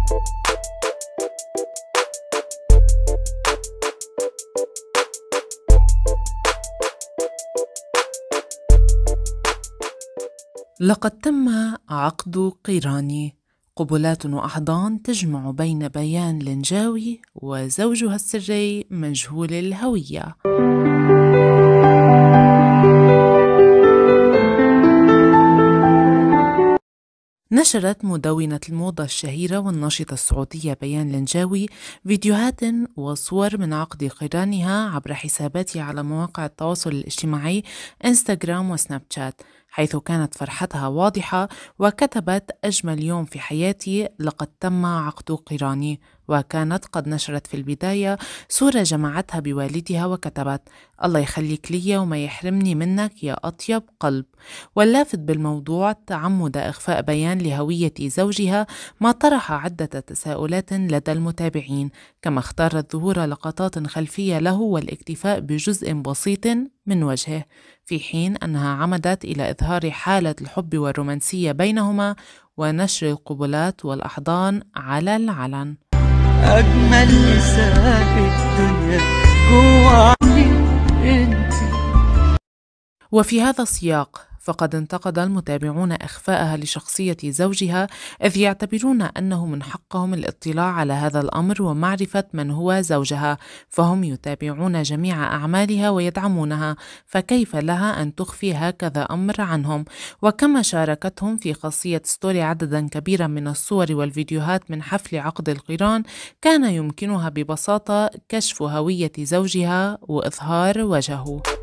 لقد تم عقد قيراني، قبلات وأحضان تجمع بين بيان لنجاوي وزوجها السري مجهول الهوية. نشرت مدونة الموضة الشهيرة والناشطة السعودية بيان لنجاوي فيديوهات وصور من عقد قرانها عبر حساباتها على مواقع التواصل الاجتماعي انستغرام وسناب شات، حيث كانت فرحتها واضحة وكتبت: أجمل يوم في حياتي، لقد تم عقد قراني. وكانت قد نشرت في البداية صورة جمعتها بوالدها وكتبت: الله يخليك لي وما يحرمني منك يا أطيب قلب. واللافت بالموضوع تعمد إخفاء بيان لهوية زوجها، ما طرح عدة تساؤلات لدى المتابعين، كما اختارت ظهور لقطات خلفية له والاكتفاء بجزء بسيط من وجهه، في حين أنها عمدت إلى إظهار حالة الحب والرومانسية بينهما ونشر القبلات والأحضان على العلن. أجمل نساء الدنيا جوا عني انتي. وفي هذا السياق فقد انتقد المتابعون إخفاءها لشخصية زوجها، إذ يعتبرون أنه من حقهم الاطلاع على هذا الأمر ومعرفة من هو زوجها، فهم يتابعون جميع أعمالها ويدعمونها، فكيف لها أن تخفي هكذا أمر عنهم؟ وكما شاركتهم في خاصية ستوري عددا كبيرا من الصور والفيديوهات من حفل عقد القران، كان يمكنها ببساطة كشف هوية زوجها وإظهار وجهه.